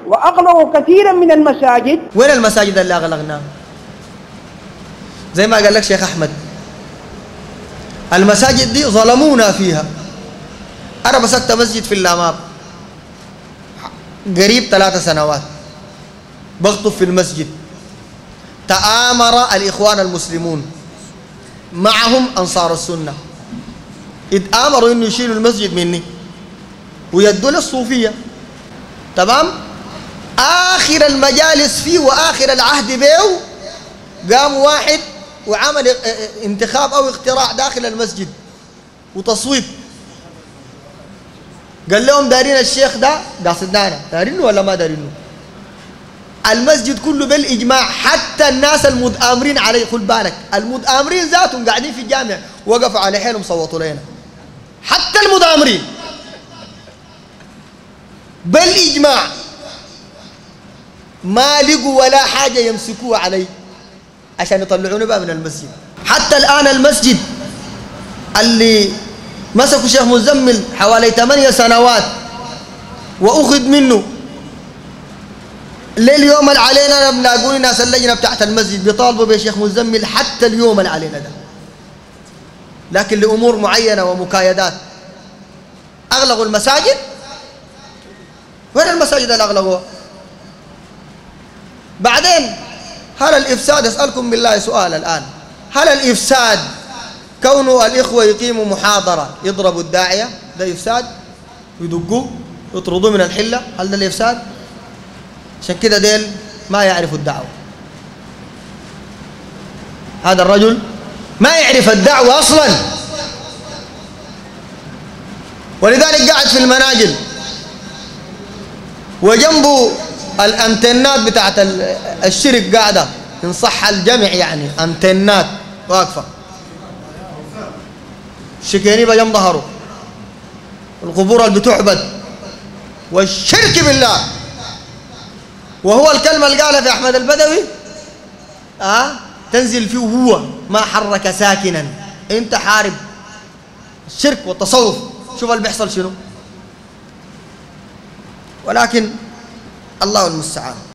وأغلقوا كثيرا من المساجد. وين المساجد اللي أغلقناها؟ زي ما قال لك شيخ أحمد، المساجد دي ظلمونا فيها. أنا مسكت مسجد في اللاماب قريب 3 سنوات، بخطب في المسجد، تآمر الإخوان المسلمون معهم أنصار السنة، اتآمروا إنه يشيلوا المسجد مني ويدوا للصوفية. تمام؟ آخر المجالس فيه وآخر العهد بيه قام واحد وعمل انتخاب أو اقتراع داخل المسجد وتصويت، قال لهم دارين الشيخ ده قاصدنا، دارينه ولا ما دارينه؟ المسجد كله بالإجماع، حتى الناس المتآمرين عليه، خد بالك المتآمرين ذاتهم قاعدين في الجامع وقفوا على حيلهم صوتوا لنا، حتى المتآمرين بالإجماع ما لقوا ولا حاجة يمسكوها عليه عشان يطلعونا بقى من المسجد. حتى الآن المسجد اللي مسكوا شيخ مزمل حوالي 8 سنوات وأخذ منه، لليوم اللي علينا بنلاقوني ناس اللجنة بتاعت المسجد بيطالبوا بشيخ مزمل حتى اليوم اللي علينا ده، لكن لأمور معينة ومكايدات أغلقوا المساجد. وين المساجد اللي أغلقوها؟ بعدين هل الإفساد، أسألكم بالله سؤال الآن، هل الإفساد كونه الإخوة يقيموا محاضرة يضربوا الداعية ده إفساد؟ ويدقوه يطردوه من الحلة، هل ده الإفساد؟ عشان كده ديل ما يعرفوا الدعوة. هذا الرجل ما يعرف الدعوة أصلا، ولذلك قاعد في المناجل وجنبه الأنتنات بتاعت الشرك قاعدة إن صح الجمع، يعني أنتنات واقفة، الشكيني بجنب ظهره، القبور اللي بتعبد والشرك بالله. وهو الكلمة اللي قالها في أحمد البدوي تنزل فيه هو ما حرك ساكنا، أنت حارب الشرك والتصوف، شوف اللي بيحصل شنو. ولكن الله المستعان.